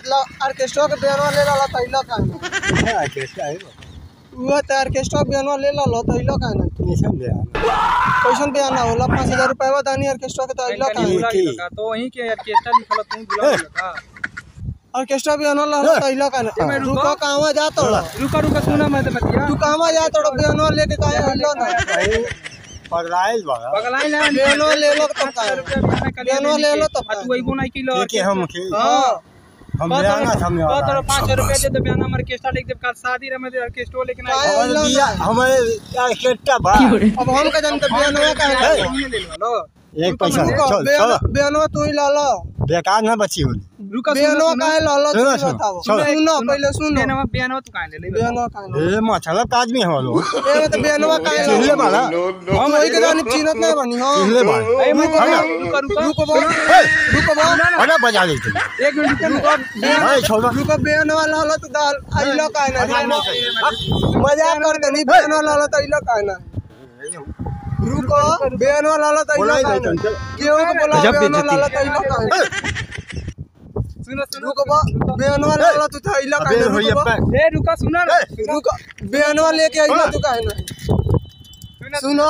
मतलब ऑर्केस्ट्रा के बयानवा ले ला तइला का ऑर्केस्ट्रा है वो तो ऑर्केस्ट्रा बयानवा ले ला तइला का ना कैसन बयाना होला 5000 रुपया दानी ऑर्केस्ट्रा के तइला का तो वही के ऑर्केस्ट्रा लिखल तू बुला का ऑर्केस्ट्रा बयानवा ला तइला का ना रुको कहवा जा तोड़ा रुका सुना मत बतिया तू कहवा जा तोड़ा बयानवा लेके काहे हल्लो ना पगलाइल बड़ा पगलाई ना बयानवा ले लो तो बयानवा ले लो तो तू वही बोना कि लो के हम हां हम बयाना समझ तो 500 रुपया दे तो बयाना हमारे ऑर्केस्ट्रा लेके जब कल शादी रे में ऑर्केस्ट्रा लेके हमारे ऑर्केस्ट्रा भाई अब हम का जानते बयानवा का है ले लो एक पैसा चल चल बयानवा तू ही ला लो बेकार ना बची होली रुका बयानवा काहे ला लो बताओ सुनो पहले सुनो बयानवा तू काहे ले बयानवा काहे ए मतलब आदमी हम लोग ए तो बयानवा काहे चिल्ले वाला हम वही के जानी चिन्हत नहीं बनी हां चिल्ले वाला ए रुको रुको अरे बजा लेते एक मिनट रुको भाई छोड़ो रुको बयानवा ला लो तो दाल आइलो काहे ना मजाक करते नहीं बयानवा ला लो तो आइलो काहे ना रुको बयानवा ला लो तो आइलो काहे ना क्यों को बोला बयानवा ला लो तो आइलो काहे सुनो रुको बयानवा ला लो तो आइलो काहे ना ए रुका सुनो ना रुको बयानवा लेके आइलो तू काहे ना सुनो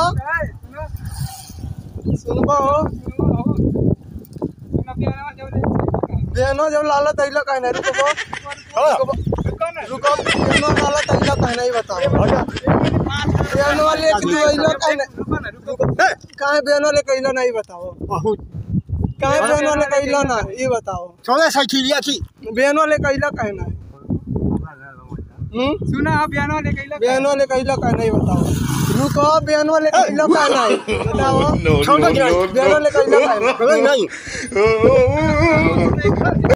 सुनो बयानवा जब लाला तइला काहे ना रुको बयानवा लाला तइला काहे ना ही बताओ बयानवा लेके तू आइलो काहे ना काहे बयानवा लेके आइलो नहीं बताओ काहे बयानवा लेके आइलो ना ये बताओ चले साइकिलिया की बयानवा लेके आइलो काहे ना सुना आप बयानवा लेके आइलो बयानवा लेके आइलो काहे नहीं बताओ रुको बयानवा लेके आइलो काहे ना बताओ छोड़ो बयानवा लेके आइलो काहे नहीं